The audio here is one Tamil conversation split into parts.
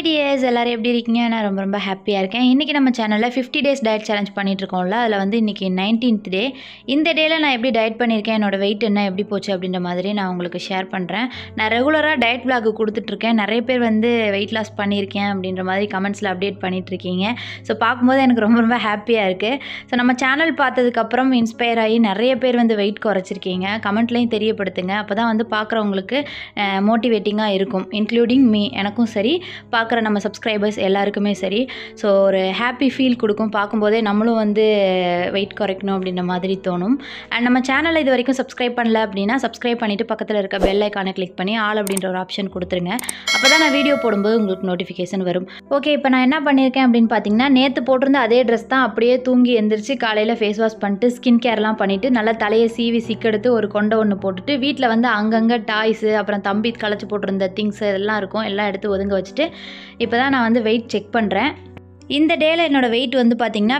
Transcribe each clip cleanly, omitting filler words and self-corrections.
டியர்ஸ் எல்லாரும் எப்படி இருக்கீங்க? நான் ரொம்ப ஹாப்பியாக இருக்கேன். இன்றைக்கி நம்ம சேனலில் 50 days டயட் சேலஞ்ச் பண்ணிகிட்ருக்கோம்ல, அதில் வந்து இன்றைக்கி 19th டே. இந்த டேயில் நான் எப்படி டயட் பண்ணியிருக்கேன், என்னோடய வெயிட் என்ன எப்படி போச்சு அப்படின்ற மாதிரி நான் உங்களுக்கு ஷேர் பண்ணுறேன். நான் ரெகுலராக டயட் விளாக் கொடுத்துட்ருக்கேன். நிறைய பேர் வந்து வெயிட் லாஸ் பண்ணியிருக்கேன் அப்படின்ற மாதிரி கமெண்ட்ஸில் அப்டேட் பண்ணிகிட்ருக்கீங்க. ஸோ பார்க்கும்போது எனக்கு ரொம்ப ஹாப்பியாக இருக்குது. ஸோ நம்ம சேனல் பார்த்ததுக்கப்புறம் இன்ஸ்பயர் ஆகி நிறைய பேர் வந்து வெயிட் குறைச்சிருக்கீங்க. கமெண்ட்லேயும் தெரியப்படுத்துங்க. அப்போ தான் வந்து பார்க்குறவங்களுக்கு மோட்டிவேட்டிங்காக இருக்கும், இன்க்ளூடிங் மீ. எனக்கும் சரி, பார்க்குற நம்ம சப்ஸ்கிரைபர்ஸ் எல்லாருக்குமே சரி. ஸோ ஒரு ஹாப்பி ஃபீல் கொடுக்கும். பார்க்கும்போதே நம்மளும் வந்து வெயிட் குறைக்கணும் அப்படின்ற மாதிரி தோணும். அண்ட் நம்ம சேனலை இது வரைக்கும் சப்ஸ்கிரைப் பண்ணல அப்படின்னா சப்ஸ்கிரைப் பண்ணிவிட்டு பக்கத்தில் இருக்க பெல் ஐக்கானை கிளிக் பண்ணி ஆல் அப்படின்ற ஒரு ஆப்ஷன் கொடுத்துருங்க. அப்போ தான் நான் வீடியோ போடும்போது உங்களுக்கு நோட்டிஃபிகேஷன் வரும். ஓகே, இப்போ நான் என்ன பண்ணியிருக்கேன் அப்படின்னு பார்த்தீங்கன்னா, நேற்று போட்டிருந்த அதே ட்ரெஸ் தான் அப்படியே தூங்கி எந்திரிச்சு காலையில் ஃபேஸ் வாஷ் பண்ணிட்டு ஸ்கின் கேர்லாம் பண்ணிவிட்டு நல்லா தலையை சீவி சிக்கெடுத்து ஒரு கொண்டை ஒன்று போட்டுட்டு வீட்டில் வந்து அங்கங்கே டாய்ஸு அப்புறம் தம்பி களைச்சி போட்டிருந்த திங்ஸ் இதெல்லாம் இருக்கும், எல்லாம் எடுத்து ஒதுங்க வச்சுட்டு இப்போ தான் நான் வந்து வெயிட் செக் பண்ணுறேன். இந்த டேயில் என்னோடய வெயிட் வந்து பார்த்திங்கன்னா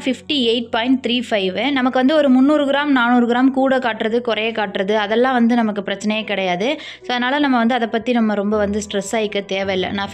58.35. நமக்கு வந்து ஒரு 300 கிராம் 400 கிராம் கூட காட்டுறது குறைய காட்டுறது அதெல்லாம் வந்து நமக்கு பிரச்சனையே கிடையாது. ஸோ அதனால் நம்ம வந்து அதை பற்றி நம்ம ரொம்ப வந்து ஸ்ட்ரெஸ் ஆகிக்க தேவையில்லை. நான்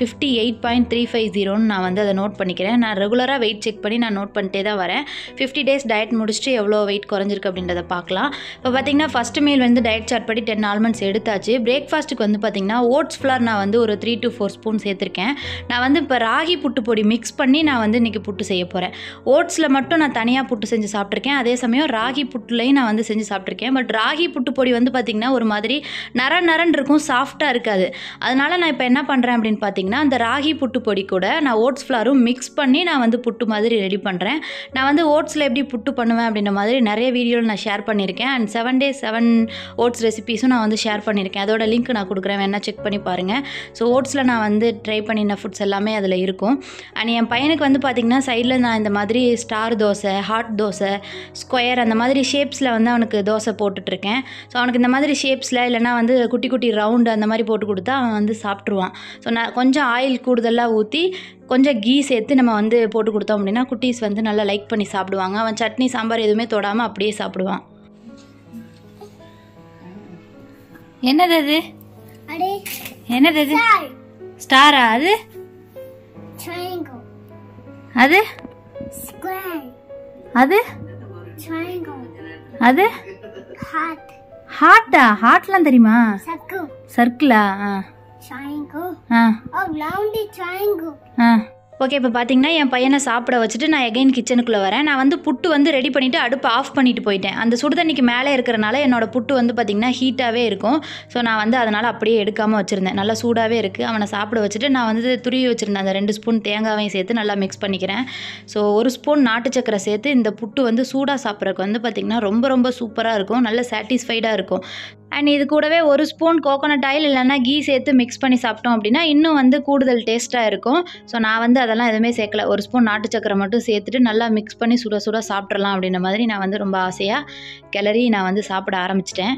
58.350 நான் வந்து அதை நோட் பண்ணிக்கிறேன். நான் ரெகுலராக வெயிட் செக் பண்ணி நான் நோட் பண்ணிட்டே தான் வரேன். 50 days டயட் முடிச்சுட்டு எவ்வளோ வெயிட் குறைஞ்சிருக்கு அப்படின்றத பார்க்கலாம். இப்போ பார்த்திங்கன்னா ஃபஸ்ட்டு மீல் வந்து டயட் சார்ட் படி 10 ஆல்மண்ட்ஸ் எடுத்தாச்சு. பிரேக்ஃபாஸ்ட்டுக்கு வந்து பார்த்திங்கன்னா ஓட்ஸ் ஃப்ளார் நான் வந்து ஒரு 3 to 4 ஸ்பூன் சேர்த்துருக்கேன். நான் வந்து இப்போ ராகி புட்டு பொடி மிக்ஸ் பண்ணி நான் வந்து இன்றைக்கி புட்டு செய்ய போகிறேன். ஓட்ஸில் மட்டும் நான் தனியாக புட்டு செஞ்சு சாப்பிட்ருக்கேன். அதே சமயம் ராகி புட்டுலையும் நான் வந்து செஞ்சு சாப்பிட்ருக்கேன். பட் ராகி புட்டு பொடி வந்து பார்த்திங்கன்னா ஒரு மாதிரி நரன்னு இருக்கும், சாஃப்டாக இருக்காது. அதனால் நான் இப்போ என்ன பண்ணுறேன் அப்படின்னு பார்த்தீங்கன்னா, அந்த ராகி புட்டு பொடி கூட நான் ஓட்ஸ் ஃப்ளாரும் மிக்ஸ் பண்ணி நான் வந்து புட்டு மாதிரி ரெடி பண்ணுறேன். நான் வந்து ஓட்ஸில் எப்படி புட்டு பண்ணுவேன் அப்படின்ற மாதிரி நிறைய வீடியோவில் நான் ஷேர் பண்ணியிருக்கேன். அண்ட் 7 days 7 ஓட்ஸ் ரெசிபீஸும் நான் வந்து ஷேர் பண்ணியிருக்கேன். அதோட லிங்க் நான் கொடுக்குறேன், வேணா செக் பண்ணி பாருங்கள். ஸோ ஓட்ஸில் நான் வந்து ட்ரை பண்ணின ஃபுட்ஸ் எல்லாமே அதில் இருக்கும். அண்ட் என் பையனுக்கு வந்து பார்த்திங்கன்னா சைடில் நான் இந்த மாதிரி star dosa, hot dosa, square அந்த மாதிரி ஷேப்ஸில் வந்து அவனுக்கு தோசை போட்டுட்ருக்கேன். ஸோ அவனுக்கு இந்த மாதிரி ஷேப்ஸில் இல்லைனா வந்து குட்டி குட்டி ரவுண்டு அந்த மாதிரி போட்டு கொடுத்தா அவன் வந்து சாப்பிட்ருவான். ஸோ நான் கொஞ்சம் ஆயில் கூடுதலாக ஊற்றி கொஞ்சம் கீ சேர்த்து நம்ம வந்து போட்டு கொடுத்தோம் அப்படின்னா குட்டீஸ் வந்து நல்லா லைக் பண்ணி சாப்பிடுவாங்க. அவன் சட்னி சாம்பார் எதுவுமே தொடாமல் அப்படியே சாப்பிடுவான். என்னது அது? என்னது அது? ஸ்டாரா அது? அது அது அது ஹார்ட்டா? ஹார்ட்லாம் தெரியுமா? சர்க்கிளா? ஓகே, இப்போ பார்த்தீங்கன்னா என் பையனை சாப்பிட வச்சுட்டு நான் எகைன் கிச்சனுக்குள்ளே வரேன். நான் வந்து புட்டு வந்து ரெடி பண்ணிவிட்டு அடுப்பு ஆஃப் பண்ணிட்டு போயிட்டேன். அந்த சுடுதண்ணிக்கு மேலே இருக்கிறனால என்னோடய புட்டு வந்து பார்த்திங்கன்னா ஹீட்டாகவே இருக்கும். ஸோ நான் வந்து அதனால் அப்படியே எடுக்காமல் வச்சுருந்தேன். நல்லா சூடாகவே இருக்குது. அவனை சாப்பிட வச்சுட்டு நான் வந்து துருவி வச்சுருந்தேன் அந்த 2 ஸ்பூன் தேங்காவையும் சேர்த்து நல்லா மிக்ஸ் பண்ணிக்கிறேன். ஸோ 1 ஸ்பூன் நாட்டு சக்கரை சேர்த்து இந்த புட்டு வந்து சூடாக சாப்பிட்றதுக்கு வந்து பார்த்திங்கன்னா ரொம்ப சூப்பராக இருக்கும், நல்ல சாட்டிஸ்ஃபைடாக இருக்கும். அண்ட் இது கூடவே 1 ஸ்பூன் கோகோனட் ஆயில் இல்லைனா கீ சேர்த்து மிக்ஸ் பண்ணி சாப்பிட்டோம் அப்படின்னா இன்னும் வந்து கூடுதல் டேஸ்ட்டாக இருக்கும். ஸோ நான் வந்து அதெல்லாம் எதுவுமே சேர்க்கல. 1 ஸ்பூன் நாட்டு சக்கரை மட்டும் சேர்த்துட்டு நல்லா மிக்ஸ் பண்ணி சுட சாப்பிட்றலாம் அப்படின்ற மாதிரி நான் வந்து ரொம்ப ஆசையாக கிளறி நான் வந்து சாப்பிட ஆரம்பிச்சிட்டேன்.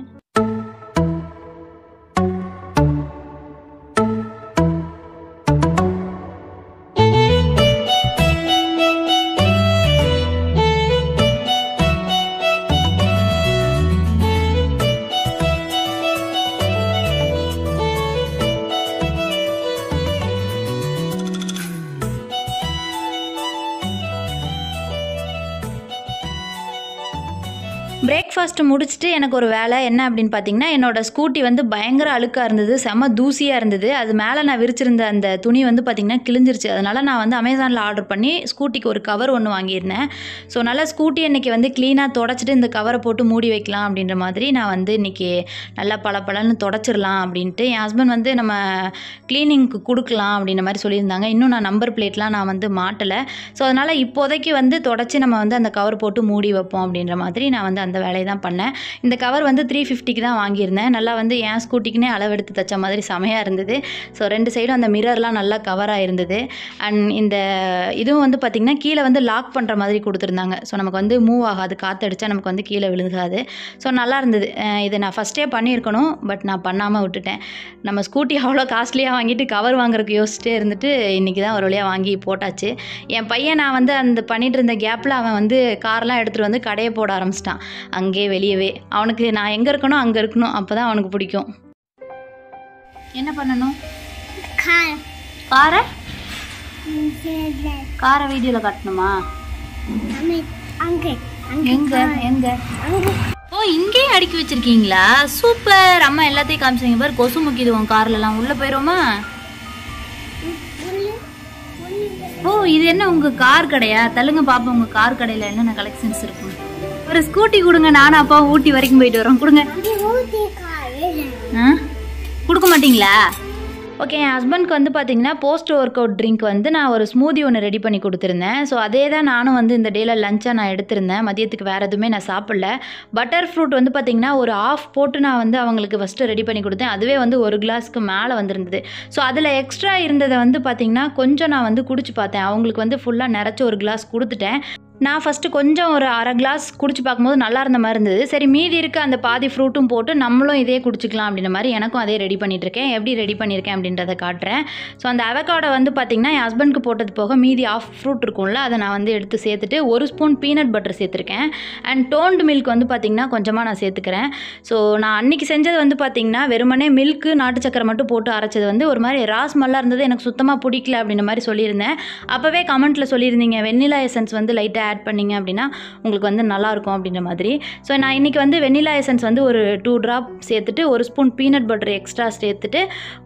பிரேக்ஃபாஸ்ட்டு முடிச்சுட்டு எனக்கு ஒரு வேலை என்ன அப்படின்னு பார்த்தீங்கன்னா, என்னோடய ஸ்கூட்டி வந்து பயங்கர அழுக்காக இருந்தது, செம்ம தூசியாக இருந்தது. அது மேலே நான் விரிச்சிருந்த அந்த துணி வந்து பார்த்திங்கன்னா கிழிஞ்சிருச்சு. அதனால் நான் வந்து அமேசானில் ஆர்டர் பண்ணி ஸ்கூட்டிக்கு ஒரு கவர் ஒன்று வாங்கியிருந்தேன். ஸோ நல்லா ஸ்கூட்டி இன்றைக்கி வந்து க்ளீனாக தொடச்சிட்டு இந்த கவரை போட்டு மூடி வைக்கலாம் அப்படின்ற மாதிரி நான் வந்து இன்றைக்கி நல்லா பளபளன்னு தொடச்சிடலாம் அப்படின்ட்டு என் ஹஸ்பண்ட் வந்து நம்ம க்ளீனிங்க்கு கொடுக்கலாம் அப்படின்ற மாதிரி சொல்லியிருந்தாங்க. இன்னும் நான் நம்பர் பிளேட்லாம் நான் வந்து மாட்டலை. ஸோ அதனால் இப்போதைக்கு வந்து தொடச்சி நம்ம வந்து அந்த கவர் போட்டு மூடி வைப்போம் அப்படின்ற மாதிரி நான் வந்து அந்த வேலையை தான் பண்ணேன். இந்த கவர் வந்து 350க்கு தான் வாங்கியிருந்தேன். நல்லா வந்து என் ஸ்கூட்டிக்குனே அளவெடுத்து தைச்ச மாதிரி செமையாக இருந்தது. ஸோ 2 சைடும் அந்த மிரர்லாம் நல்லா கவராக இருந்தது. அண்ட் இந்த இதுவும் வந்து பார்த்திங்கன்னா கீழே வந்து லாக் பண்ணுற மாதிரி கொடுத்துருந்தாங்க. ஸோ நமக்கு வந்து மூவ் ஆகாது, காற்றடிச்சா நமக்கு வந்து கீழே விழுகாது. ஸோ நல்லா இருந்தது. இதை நான் ஃபஸ்ட்டே பண்ணியிருக்கணும், பட் நான் பண்ணாமல் விட்டுட்டேன். நம்ம ஸ்கூட்டி அவ்வளோ காஸ்ட்லியாக வாங்கிட்டு கவர் வாங்குறதுக்கு யோசிச்சிட்டே இருந்துட்டு இன்றைக்கி தான் ஒரு வழியாக வாங்கி போட்டாச்சு. என் பையன் நான் வந்து அந்த பண்ணிகிட்டு இருந்த கேப்பில் அவன் வந்து கார்லாம் எடுத்துகிட்டு வந்து கடையை போட ஆரம்பிச்சிட்டான். அங்கே வெளியவே அவனுக்கு நான் எங்கே இருக்கணும் அங்கே இருக்கணும், அப்போ தான் அவனுக்கு பிடிக்கும். என்ன பண்ணணும்? காரை கார வீடியோவில் காட்டணுமா? எங்க எங்க? ஓ, இங்கேயே அடுக்கி வச்சிருக்கீங்களா? சூப்பர். அம்மா எல்லாத்தையும் காமிச்சிங்க பாரு. கொசு முக்கிடுவோம் கார்லலாம். உள்ளே போயிடுவோமா? ஓ, இது என்ன உங்க கார் கடையா? தள்ளுங்க பாப்பா, உங்க கார் கடையில என்னென்ன கலெக்ஷன்ஸ் இருக்கும். ஒரு ஸ்கூட்டி கொடுங்க, நானும் அப்பா ஊட்டி வரைக்கும் போயிட்டு வரோம். கொடுங்க. கொடுக்க மாட்டீங்களா? ஓகே, என் ஹஸ்பண்ட்க்கு வந்து பார்த்தீங்கன்னா போஸ்ட் ஒர்க் அவுட் ட்ரிங்க் வந்து நான் ஒரு ஸ்மூதி ஒன்று ரெடி பண்ணி கொடுத்துருந்தேன். ஸோ அதே தான் நானும் வந்து இந்த டேயில் லஞ்சாக நான் எடுத்திருந்தேன். மதியத்துக்கு வேறு எதுவுமே நான் சாப்பிடல. பட்டர் ஃப்ரூட் வந்து பார்த்திங்கன்னா ஒரு ஆஃப் போட்டு நான் வந்து அவங்களுக்கு ஃபஸ்ட்டு ரெடி பண்ணி கொடுத்தேன். அதுவே வந்து ஒரு கிளாஸ்க்கு மேலே வந்துருந்தது. ஸோ அதில் எக்ஸ்ட்ரா இருந்ததை வந்து பார்த்திங்கன்னா கொஞ்சம் நான் வந்து குடிச்சு பார்த்தேன். அவங்களுக்கு வந்து ஃபுல்லாக நிறச்சி ஒரு கிளாஸ் கொடுத்துட்டேன். நான் ஃபஸ்ட்டு கொஞ்சம் ஒரு அரை கிளாஸ் குடிச்சு பார்க்கும்போது நல்லா இருந்த மாதிரி இருந்தது. சரி, மீதி இருக்க அந்த பாதி ஃப்ரூட்டும் போட்டு நம்மளும் இதே குடிச்சிக்கலாம் அப்படின்ற மாதிரி எனக்கும் அதே ரெடி பண்ணிகிட்ருக்கேன். எப்படி ரெடி பண்ணியிருக்கேன் அப்படின்றத காட்டுறேன். ஸோ அந்த அவகாடோ வந்து பார்த்திங்கன்னா என் ஹஸ்பண்ட்க்கு போட்டது போக மீதி ஆஃப் ஃப்ரூட் இருக்கும்ல, அதை நான் வந்து எடுத்து சேர்த்துட்டு ஒரு ஸ்பூன் பீனட் பட்டர் சேர்த்துருக்கேன். அண்ட் டோன்டு மில்க் வந்து பார்த்திங்கன்னா கொஞ்சமாக நான் சேர்த்துக்கிறேன். ஸோ நான் அன்றைக்கி செஞ்சது வந்து பார்த்திங்கன்னா வெறுமனே மில்க்கு நாட்டு சக்கரை மட்டும் போட்டு அரைச்சது வந்து ஒரு மாதிரி ராஸ்மல்லாக இருந்தது. எனக்கு சுத்தமாக பிடிக்கல அப்படின்ற மாதிரி சொல்லியிருந்தேன். அப்போவே கமெண்ட்டில் சொல்லியிருந்தீங்க வெண்ணிலா எசன்ஸ் வந்து லைட்டாக ஆட் பண்ணிங்க அப்படின்னா உங்களுக்கு வந்து நல்லாயிருக்கும் அப்படின்ற மாதிரி. ஸோ நான் இன்றைக்கி வந்து வெண்ணிலா எசன்ஸ் வந்து ஒரு 2 ட்ராப் சேர்த்துட்டு ஒரு ஸ்பூன் பீனட் பட்டர் எக்ஸ்ட்ரா சேர்த்துட்டு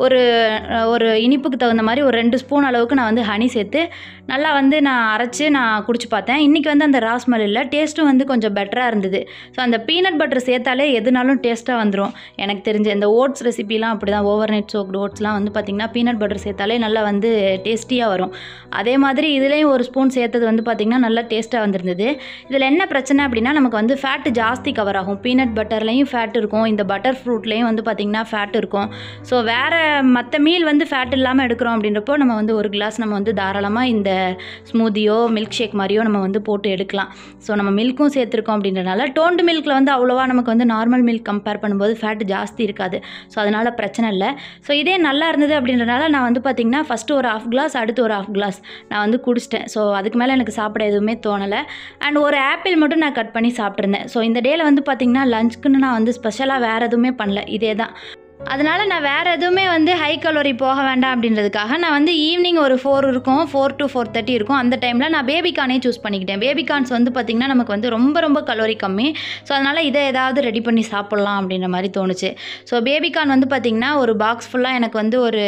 ஒரு இனிப்புக்கு தகுந்த மாதிரி ஒரு 2 ஸ்பூன் அளவுக்கு நான் வந்து ஹனி சேர்த்து நல்லா வந்து நான் அரைச்சி நான் குடிச்சு பார்த்தேன். இன்றைக்கி வந்து அந்த ராஸ்மல் இல்லை, டேஸ்ட்டும் வந்து கொஞ்சம் பெட்டராக இருந்தது. ஸோ அந்த பீனட் பட்டர் சேர்த்தாலே எதுனாலும் டேஸ்ட்டாக வந்துடும். எனக்கு தெரிஞ்ச இந்த ஓட்ஸ் ரெசிபிலாம் அப்படி தான். ஓவர் நைட் சோக்டு ஓட்ஸ்லாம் வந்து பார்த்திங்கன்னா பீனட் பட்டர் சேர்த்தாலே நல்லா வந்து டேஸ்டியாக வரும். அதே மாதிரி இதுலேயும் ஒரு ஸ்பூன் சேர்த்தது வந்து பார்த்திங்கன்னா நல்லா டேஸ்ட்டாக வந்துருந்தது. இதில் என்ன பிரச்சனை அப்படின்னா நமக்கு வந்து ஃபேட்டு ஜாஸ்தி கவர் ஆகும். பீனட் பட்டர்லேயும் ஃபேட் இருக்கும், இந்த பட்டர் ஃப்ரூட்லேயும் வந்து பார்த்திங்கன்னா ஃபேட் இருக்கும். ஸோ வேறு மற்ற மீல் வந்து ஃபேட் இல்லாமல் எடுக்கிறோம் அப்படின்றப்போ நம்ம வந்து ஒரு கிளாஸ் நம்ம வந்து தாராளமாக இந்த ஸ்மூதியோ மில்க் ஷேக் மாதிரியோ நம்ம வந்து போட்டு எடுக்கலாம். ஸோ நம்ம மில்க்கும் சேர்த்துருக்கோம் அப்படின்றனால டோன்டு மில்கில் வந்து அவ்வளோவா நமக்கு வந்து நார்மல் மில்க் கம்பேர் பண்ணும்போது ஃபேட் ஜாஸ்தி இருக்காது. ஸோ அதனால் பிரச்சனை இல்லை. ஸோ இதே நல்லா இருந்தது அப்படின்றனால நான் வந்து பார்த்திங்கன்னா ஃபஸ்ட்டு ஒரு ½ கிளாஸ் அடுத்து ஒரு ½ கிளாஸ் நான் வந்து குடிச்சிட்டேன். ஸோ அதுக்கு மேலே எனக்கு சாப்பிட எதுவுமே தோணலை. அண்ட் ஒரு ஆப்பிள் மட்டும் நான் கட் பண்ணி சாப்பிட்ருந்தேன். ஸோ இந்த டேயில் வந்து பார்த்திங்கன்னா லஞ்சுக்குன்னு நான் வந்து ஸ்பெஷலாக வேறு எதுவுமே பண்ணல, இதே தான். அதனால் நான் வேறு எதுவுமே வந்து ஹை கலோரி போக வேண்டாம் அப்படின்றதுக்காக நான் வந்து ஈவினிங் ஒரு 4 இருக்கும், 4 to 4:30 இருக்கும். அந்த டைமில் நான் பேபிகார்னே சூஸ் பண்ணிக்கிட்டேன். பேபிகார்ன்ஸ் வந்து பார்த்திங்கன்னா நமக்கு வந்து ரொம்ப கலோரி கம்மி. ஸோ அதனால் இதை ஏதாவது ரெடி பண்ணி சாப்பிட்லாம் அப்படின்ற மாதிரி தோணுச்சு. ஸோ பேபிகார்ன் வந்து பார்த்திங்கன்னா ஒரு பாக்ஸ் ஃபுல்லாக எனக்கு வந்து ஒரு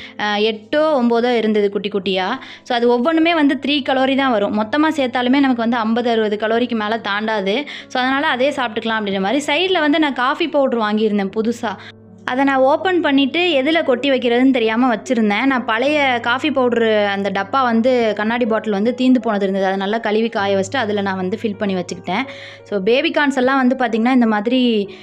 8 or 9 இருந்தது குட்டி குட்டியாக. ஸோ அது ஒவ்வொன்றுமே வந்து 3 கலோரி தான் வரும். மொத்தமாக சேர்த்தாலுமே நமக்கு வந்து 50-60 கலோரிக்கு மேலே தாண்டாது. ஸோ அதனால் அதே சாப்பிட்டுக்கலாம் அப்படின்ற மாதிரி. சைடில் வந்து நான் காஃபி பவுட்ரு வாங்கியிருந்தேன் புதுசாக. அதை நான் ஓப்பன் பண்ணிவிட்டு எதில் கொட்டி வைக்கிறதுன்னு தெரியாமல் வச்சுருந்தேன். நான் பழைய காஃபி பவுட்ரு அந்த டப்பா வந்து கண்ணாடி பாட்டில் வந்து தீந்து போனது இருந்தது. அதை நல்லா கழுவி காய வச்சுட்டு அதில் நான் வந்து ஃபில் பண்ணி வச்சுக்கிட்டேன். ஸோ பேபிகார்ன்ஸ் எல்லாம் வந்து பார்த்திங்கன்னா இந்த மாதிரி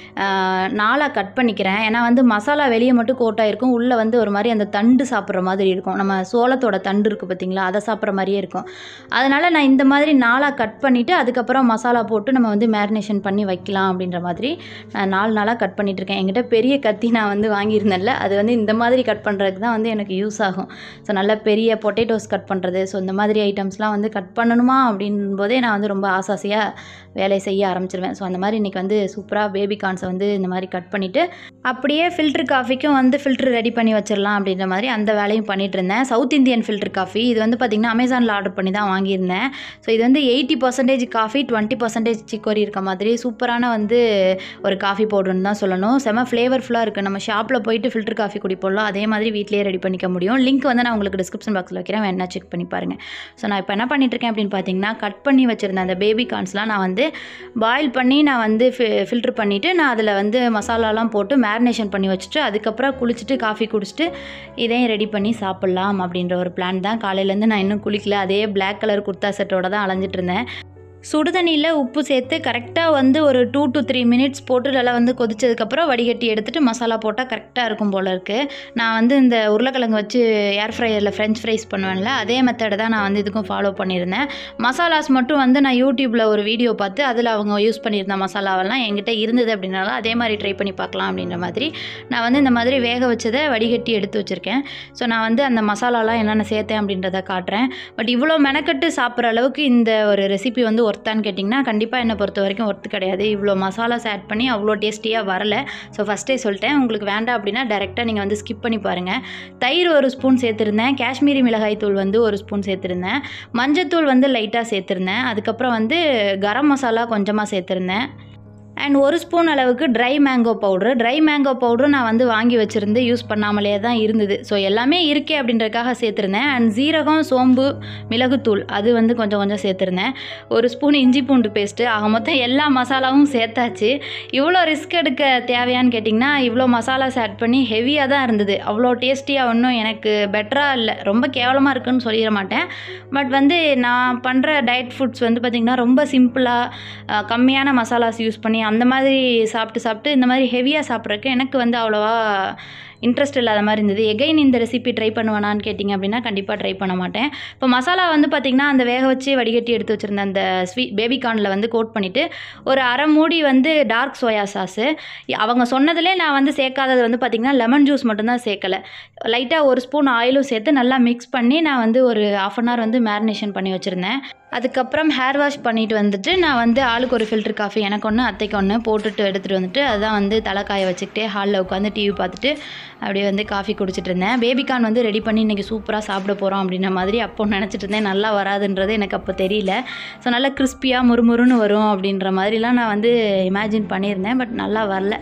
நாளாக கட் பண்ணிக்கிறேன். ஏன்னா வந்து மசாலா வெளியே மட்டும் கோட்டாக இருக்கும், உள்ளே வந்து ஒரு மாதிரி அந்த தண்டு சாப்பிட்ற மாதிரி இருக்கும். நம்ம சோளத்தோட தண்டு இருக்குது பார்த்திங்களா, அதை சாப்பிட்ற மாதிரியே இருக்கும். அதனால் நான் இந்த மாதிரி நாளாக கட் பண்ணிவிட்டு அதுக்கப்புறம் மசாலா போட்டு நம்ம வந்து மேரினேஷன் பண்ணி வைக்கலாம் அப்படின்ற மாதிரி நான் 4 நாளாக கட் பண்ணிகிட்ருக்கேன். என்கிட்ட பெரிய கத்தி நான் வந்து வாங்கியிருந்தேன்ல, அது வந்து இந்த மாதிரி கட் பண்ணுறதுக்கு தான் வந்து எனக்கு யூஸ் ஆகும். ஸோ நல்ல பெரிய பொட்டேட்டோஸ் கட் பண்ணுறது, ஸோ இந்த மாதிரி ஐட்டம்ஸ்லாம் வந்து கட் பண்ணணுமா அப்படின் போதே நான் வந்து ரொம்ப ஆசாசியாக வேலையை செய்ய ஆரம்பிச்சிருவேன். ஸோ அந்த மாதிரி இன்றைக்கி வந்து சூப்பராக பேபிகார்ன்ஸை வந்து இந்த மாதிரி கட் பண்ணிவிட்டு அப்படியே ஃபில்ட்ரு காஃபிக்கும் வந்து ஃபில்ட்ரு ரெடி பண்ணி வச்சிடலாம் அப்படின்ற மாதிரி அந்த வேலையும் பண்ணிகிட்டு இருந்தேன். சவுத் இந்தியன் ஃபில்ட்ரு காஃபி இது வந்து பார்த்திங்கன்னா அமேசானில் ஆர்டர் பண்ணி தான் வாங்கியிருந்தேன். ஸோ இது வந்து 80% காஃபி 20% சிக்கோரி இருக்க மாதிரி சூப்பரான வந்து ஒரு காஃபி பவுடர்னு தான் சொல்லணும். செம ஃப்ளேவர்ஃபுல்லாக இருக்குது. நம்ம ஷாப்பில் போயிட்டு ஃபில்டர் காஃபி குடிப்போம்ல, அதே மாதிரி வீட்டிலேயே ரெடி பண்ணிக்க முடியும். லிங்க் வந்து நான் உங்களுக்கு டிஸ்கிரிப்ஷன் பாக்ஸில் வைக்கிறேன், வேணா செக் பண்ணி பாருங்கள். ஸோ நான் இப்போ என்ன பண்ணிட்டுருக்கேன் அப்படின்னு பார்த்தீங்கன்னா கட் பண்ணி வச்சுருந்தேன் அந்த பேபிகார்ன்ஸ்லாம் நான் வந்து பாயில் பண்ணி நான் வந்து ஃபில்ட்ரு பண்ணிவிட்டு நான் அதில் வந்து மசாலாலாம் போட்டு மேரினேஷன் பண்ணி வச்சுட்டு அதுக்கப்புறம் குளிச்சுட்டு காஃபி குடிச்சிட்டு இதையும் ரெடி பண்ணி சாப்பிட்லாம் அப்படின்ற ஒரு பிளான் தான். காலையிலேருந்து நான் இன்னும் குளிக்கல, அதே பிளாக் கலர் குர்த்தா செட்டோட தான் அலைஞ்சிட்டு இருந்தேன். சுடுதண்ணியில் உப்பு சேர்த்து கரெக்டாக வந்து ஒரு 2 to 3 minutes போட்டு நல்லா வந்து கொதிச்சதுக்கப்புறம் வடிகட்டி எடுத்துகிட்டு மசாலா போட்டால் கரெக்டாக இருக்கும் போல் இருக்குது. நான் வந்து இந்த உருளைக்கிழங்கு வச்சு ஏர் ஃப்ரையரில் ஃப்ரெஞ்ச் ஃப்ரைஸ் பண்ணுவேன்ல, அதே மெத்தடை தான் நான் வந்து இதுக்கும் ஃபாலோ பண்ணியிருந்தேன். மசாலாஸ் மட்டும் வந்து நான் யூடியூப்பில் ஒரு வீடியோ பார்த்து அதில் அவங்க யூஸ் பண்ணியிருந்த மசாலாவெல்லாம் என்கிட்ட இருந்தது அப்படின்னால அதே மாதிரி ட்ரை பண்ணி பார்க்கலாம் அப்படின்ற மாதிரி நான் வந்து இந்த மாதிரி வேக வச்சதை வடிகட்டி எடுத்து வச்சுருக்கேன். ஸோ நான் வந்து அந்த மசாலாலாம் என்னென்ன சேர்த்தேன் அப்படின்றத காட்டுறேன். பட் இவ்வளோ மெனக்கட்டு சாப்பிட்ற அளவுக்கு இந்த ஒரு ரெசிபி வந்து ஒர்த்தான்னு கேட்டிங்கன்னா கண்டிப்பாக என்னை பொறுத்த வரைக்கும் ஒர்த்து கிடையாது. இவ்வளோ மசாலாஸ் ஆட் பண்ணி அவ்வளோ டேஸ்டியாக வரல. ஸோ ஃபஸ்ட்டே சொல்லிட்டேன், உங்களுக்கு வேண்டாம் அப்படின்னா டேரெக்டாக நீங்கள் வந்து ஸ்கிப் பண்ணி பாருங்கள். தயிர் 1 ஸ்பூன் சேர்த்துருந்தேன், காஷ்மீரி மிளகாய் தூள் வந்து 1 ஸ்பூன் சேர்த்துருந்தேன், மஞ்சத்தூள் வந்து லைட்டாக சேர்த்துருந்தேன், அதுக்கப்புறம் வந்து கரம் மசாலா கொஞ்சமாக சேர்த்துருந்தேன், அண்ட் 1 ஸ்பூன் அளவுக்கு ட்ரை மேங்கோ பவுட்ரு நான் வந்து வாங்கி வச்சுருந்து யூஸ் பண்ணாமலே தான் இருந்தது. ஸோ எல்லாமே இருக்கே அப்படின்றதுக்காக சேர்த்துருந்தேன். அண்ட் சீரகம், சோம்பு, மிளகுத்தூள் அது வந்து கொஞ்சம் சேர்த்துருந்தேன். 1 ஸ்பூன் இஞ்சி பூண்டு பேஸ்ட்டு. ஆக மொத்தம் எல்லா மசாலாவும் சேர்த்தாச்சு. இவ்வளோ ரிஸ்க் எடுக்க தேவையான்னு கேட்டிங்கன்னா இவ்வளோ மசாலாஸ் ஆட் பண்ணி ஹெவியாக தான் இருந்தது. அவ்வளோ டேஸ்டியாக ஒன்றும் எனக்கு பெட்டராக இல்லை, ரொம்ப கேவலமாக இருக்குன்னு சொல்லிட மாட்டேன். பட் வந்து நான் பண்ணுற டயட் ஃபுட்ஸ் வந்து பார்த்திங்கன்னா ரொம்ப சிம்பிளாக கம்மியான மசாலாஸ் யூஸ் பண்ணி அந்த மாதிரி சாப்பிட்டு இந்த மாதிரி ஹெவியாக சாப்பிட்றதுக்கு எனக்கு வந்து அவ்வளோவா இன்ட்ரெஸ்ட் இல்லாத மாதிரி இருந்தது. எகைன் இந்த ரெசிபி ட்ரை பண்ணுவேனான்னு கேட்டிங்க அப்படின்னா கண்டிப்பாக ட்ரை பண்ண மாட்டேன். இப்போ மசாலா வந்து பார்த்திங்கன்னா அந்த வேக வச்சு வடிகட்டி எடுத்து வச்சுருந்த அந்த பேபிகார்னில் வந்து கோட் பண்ணிவிட்டு ஒரு அரை மூடி வந்து டார்க் சோயா சாஸு. அவங்க சொன்னதிலே நான் வந்து சேர்க்காதது வந்து பார்த்திங்கன்னா லெமன் ஜூஸ் மட்டும்தான் சேர்க்கலை. லைட்டாக 1 ஸ்பூன் ஆயிலும் சேர்த்து நல்லா மிக்ஸ் பண்ணி நான் வந்து ஒரு 1/2 அன் ஹவர் வந்து மேரினேஷன் பண்ணி வச்சுருந்தேன். அதுக்கப்புறம் ஹேர் வாஷ் பண்ணிவிட்டு வந்துட்டு நான் வந்து ஆளுக்கு 1 ஃபில்டர் காஃபி, எனக்கு 1 அத்தைக்கு 1 போட்டுட்டு எடுத்துகிட்டு வந்துட்டு அதான் வந்து தலைக்காய வச்சுக்கிட்டே ஹாலில் உட்காந்து டிவி பார்த்துட்டு அப்படியே வந்து காஃபி குடிச்சிட்டு இருந்தேன். பேபிகார்ன் வந்து ரெடி பண்ணி இன்றைக்கி சூப்பராக சாப்பிட போகிறோம் அப்படின்ற மாதிரி அப்போ நினச்சிட்டு இருந்தேன். நல்லா வராதுன்றது எனக்கு அப்போ தெரியல. ஸோ நல்லா கிறிஸ்பியாக முறுமுறுன்னு வரும் அப்படின்ற மாதிரிலாம் நான் வந்து இமேஜின் பண்ணியிருந்தேன். பட் நல்லா வரல.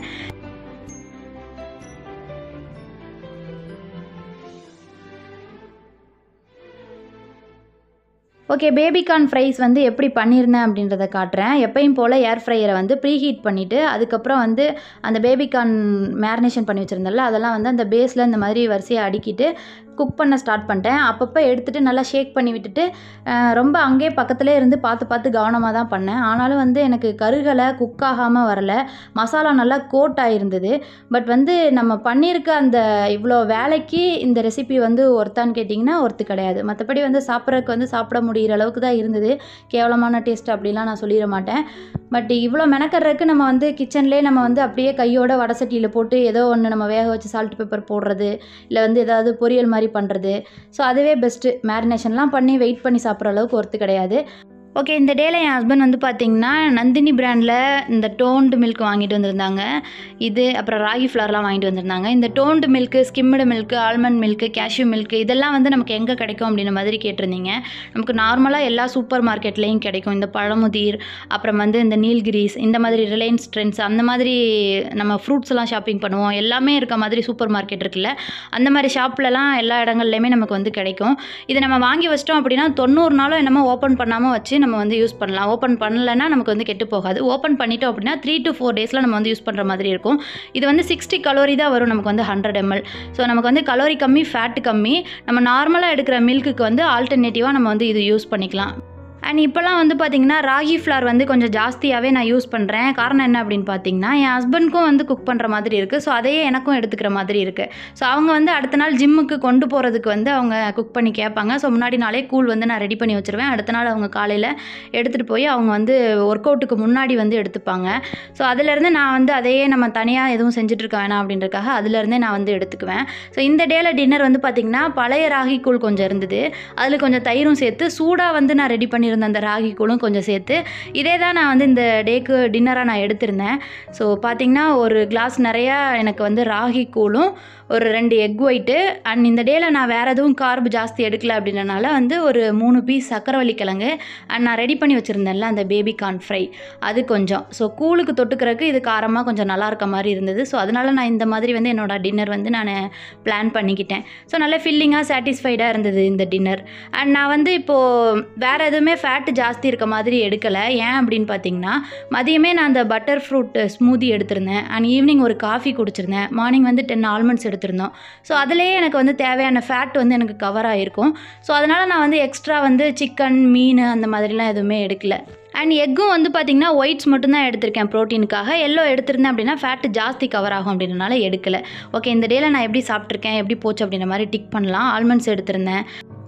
ஓகே, பேபிகார்ன் ஃப்ரைஸ் வந்து எப்படி பண்ணியிருந்தேன் அப்படின்றத காட்டுறேன். எப்பயும் போல் ஏர் ஃப்ரையரை வந்து ப்ரீஹீட் பண்ணிவிட்டு அதுக்கப்புறம் வந்து அந்த பேபிகார்ன் மேரினேஷன் பண்ணி வச்சுருந்தேன்ல அதெல்லாம் வந்து அந்த பேஸில் இந்த மாதிரி வரிசையாக அடுக்கிட்டு குக் பண்ண ஸ்டார்ட் பண்ணிட்டேன். அப்பப்போ எடுத்துகிட்டு நல்லா ஷேக் பண்ணி விட்டுட்டு ரொம்ப அங்கேயே பக்கத்துலேயே இருந்து பார்த்து கவனமாக தான் பண்ணேன். ஆனாலும் வந்து எனக்கு கருகலை, குக் ஆகாமல் வரல. மசாலா நல்லா கோட் ஆகிருந்தது. பட் வந்து நம்ம பண்ணியிருக்க அந்த இவ்வளோ வேலைக்கு இந்த ரெசிபி வந்து ஒர்த்தான்னு கேட்டிங்கன்னா ஒர்த்து கிடையாது. மற்றபடி வந்து சாப்பிட்றதுக்கு வந்து சாப்பிட முடிகிற அளவுக்கு தான் இருந்தது. கேவலமான டேஸ்ட் அப்படிலாம் நான் சொல்லிட மாட்டேன். பட் இவ்வளோ மெனக்கறதுக்கு நம்ம வந்து கிச்சன்லேயே நம்ம வந்து அப்படியே கையோட வடசட்டியில் போட்டு ஏதோ ஒன்று நம்ம வேக வச்சு சால்ட் பெப்பர் போடுறது, இல்லை வந்து ஏதாவது பொரியல் மாதிரி பண்ணுறது. ஸோ அதுவே பெஸ்ட்டு. மேரினேஷன்லாம் பண்ணி வெயிட் பண்ணி சாப்பிட்ற அளவுக்கு ஒர்த்து கிடையாது. ஓகே, இந்த டேயில் என் ஹஸ்பண்ட் வந்து பார்த்திங்கன்னா நந்தினி பிராண்டில் இந்த டோன்டு மில்க் வாங்கிட்டு வந்திருந்தாங்க. இது அப்புறம் ராகி ஃப்ளார்லாம் வாங்கிட்டு வந்திருந்தாங்க. இந்த toned milk, skimmed milk, almond milk, cashew milk இதெல்லாம் வந்து நமக்கு எங்கே கிடைக்கும் அப்படின்ற மாதிரி கேட்டிருந்தீங்க. நமக்கு நார்மலாக எல்லா சூப்பர் மார்க்கெட்லேயும் கிடைக்கும். இந்த பழமுதிர், அப்புறம் வந்து இந்த நீல்கிரிஸ், இந்த மாதிரி ரிலையன்ஸ் ட்ரெண்ட்ஸ், அந்த மாதிரி நம்ம ஃப்ரூட்ஸ்லாம் ஷாப்பிங் பண்ணுவோம். எல்லாமே இருக்க மாதிரி சூப்பர் மார்க்கெட் இருக்குல்ல, அந்த மாதிரி ஷாப்லலாம் எல்லா இடங்கள்லையுமே நமக்கு வந்து கிடைக்கும். இதை நம்ம வாங்கி வச்சிட்டோம் அப்படின்னா 90 நாளும் என்னமோ ஓப்பன் பண்ணாமல் வச்சு நம்ம வந்து யூஸ் பண்ணலாம். ஓப்பன் பண்ணலைன்னா நமக்கு வந்து கெட்டு போகாது. ஓப்பன் பண்ணிட்டோம் அப்படின்னா 3 to 4 டேஸில் நம்ம வந்து யூஸ் பண்ணுற மாதிரி இருக்கும். இது வந்து 60 கலோரி தான் வரும் நமக்கு வந்து 100 ml. ஸோ நமக்கு வந்து கலோரி கம்மி, ஃபேட் கம்மி. நம்ம நார்மலாக எடுக்கிற மில்க்குக்கு வந்து ஆல்டர்னேட்டிவாக நம்ம வந்து இது யூஸ் பண்ணிக்கலாம். அண்ட் இப்போலாம் வந்து பார்த்திங்கன்னா ராகி ஃப்ளார் வந்து கொஞ்சம் ஜாஸ்தியாகவே நான் யூஸ் பண்ணுறேன். காரணம் என்ன அப்படின்னு பார்த்தீங்கன்னா என் ஹஸ்பண்ட்க்கும் வந்து குக் பண்ணுற மாதிரி இருக்குது. ஸோ அதையே எனக்கும் எடுத்துக்கிற மாதிரி இருக்குது. ஸோ அவங்க வந்து அடுத்த நாள் ஜிம்முக்கு கொண்டு போகிறதுக்கு வந்து அவங்க குக் பண்ணி கேட்பாங்க. ஸோ முன்னாடி நாளே கூழ் வந்து நான் ரெடி பண்ணி வச்சுருவேன். அடுத்த நாள் அவங்க காலையில் எடுத்துகிட்டு போய் அவங்க வந்து ஒர்க் அவுட்டுக்கு முன்னாடி வந்து எடுத்துப்பாங்க. ஸோ அதிலேருந்து நான் வந்து அதையே நம்ம தனியாக எதுவும் செஞ்சுட்டு இருக்க வேணாம் அப்படின்றக்காக அதிலேருந்தே நான் வந்து எடுத்துக்குவேன். ஸோ இந்த டேயில் டின்னர் வந்து பார்த்திங்கன்னா பழைய ராகி கூழ் கொஞ்சம் இருந்தது. அதில் கொஞ்சம் தயிரும் சேர்த்து சூடாக வந்து நான் ரெடி பண்ணி அந்த ராகி கூழும் கொஞ்சம் சேர்த்து இதே தான் நான் வந்து இந்த டேக்கு டின்னராக நான் எடுத்திருந்தேன். ஸோ பார்த்திங்கன்னா ஒரு கிளாஸ் நிறையா எனக்கு வந்து ராகி கூழும் ஒரு 2 எக் ஒயிட்டு. அண்ட் இந்த டேயில் நான் வேறு எதுவும் கார்பு ஜாஸ்தி எடுக்கல அப்படின்றனால வந்து ஒரு 3 பீஸ் சக்கரவள்ளி கிழங்கு அண்ட் நான் ரெடி பண்ணி வச்சுருந்தேன்ல அந்த பேபிகார்ன் ஃப்ரை அது கொஞ்சம். ஸோ கூழுக்கு தொட்டுக்கிறதுக்கு இது காரமாக கொஞ்சம் நல்லா இருக்க மாதிரி இருந்தது. ஸோ அதனால் நான் இந்த மாதிரி வந்து என்னோடய டின்னர் வந்து நான் பிளான் பண்ணிக்கிட்டேன். ஸோ நல்ல ஃபில்லிங்காக சாட்டிஸ்ஃபைடாக இருந்தது இந்த டின்னர். அண்ட் நான் வந்து இப்போது வேறு எதுவுமே ஃபேட்டு ஜாஸ்தி இருக்க மாதிரி எடுக்கலை. ஏன் அப்படின்னு பார்த்தீங்கன்னா மதியமே நான் அந்த பட்டர் ஃப்ரூட் ஸ்மூதி எடுத்திருந்தேன். அண்ட் ஈவினிங் ஒரு காஃபி குடிச்சிருந்தேன். மார்னிங் வந்து 10 ஆல்மண்ட்ஸ் எடுத்திருந்தோம். ஸோ அதிலேயே எனக்கு வந்து தேவையான ஃபேட் வந்து எனக்கு கவர் ஆகிருக்கும். ஸோ அதனால் நான் வந்து எக்ஸ்ட்ரா வந்து சிக்கன், மீன் அந்த மாதிரிலாம் எதுவுமே எடுக்கல. அண்ட் எக்கும் வந்து பார்த்திங்கன்னா ஒயிட்ஸ் மட்டும்தான் எடுத்திருக்கேன் ப்ரோட்டீனுக்காக. எல்லோ எடுத்திருந்தேன் அப்படின்னா ஃபேட்டு ஜாஸ்தி கவர் ஆகும் அப்படின்றனால எடுக்கலை. ஓகே, இந்த டேயில் நான் எப்படி சாப்பிட்ருக்கேன், எப்படி போச்சு அப்படின்ற மாதிரி டிக் பண்ணலாம். ஆல்மண்ட்ஸ் எடுத்திருந்தேன்.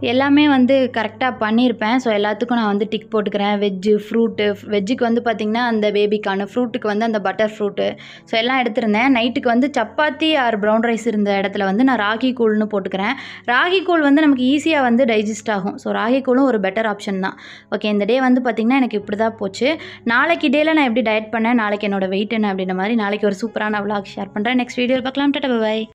எல்லாமே வந்து கரெக்டாக பண்ணியிருப்பேன். ஸோ எல்லாத்துக்கும் நான் வந்து டிக் போட்டுக்கிறேன். வெஜ்ஜு, ஃப்ரூட்டு, வெஜ்ஜுக்கு வந்து பார்த்திங்கன்னா அந்த பேபிகார்னு, ஃப்ரூட்டுக்கு வந்து அந்த பட்டர் ஃப்ரூட்டு, ஸோ எல்லாம் எடுத்திருந்தேன். நைட்டுக்கு வந்து சப்பாத்தி ஆர் ப்ரௌன் ரைஸ் இருந்த இடத்துல வந்து நான் ராகி கூழ்னு போட்டுக்கிறேன். ராகி கூழ் வந்து நமக்கு ஈஸியாக வந்து டைஜஸ்ட் ஆகும். ஸோ ராகி கூழும் ஒரு பெட்டர் ஆப்ஷன் தான். ஓகே, இந்த டே வந்து பார்த்திங்கன்னா எனக்கு இப்படி தான் போச்சு. நாளைக்கு டேயில் நான் எப்படி டயட் பண்ணேன், நாளைக்கு என்னோட வெயிட் என்ன அப்படின்ற மாதிரி நாளைக்கு ஒரு சூப்பரான விளாக் ஷேர் பண்ணுறேன். நெக்ஸ்ட் வீடியோவில் பார்க்கலாம். Tata by.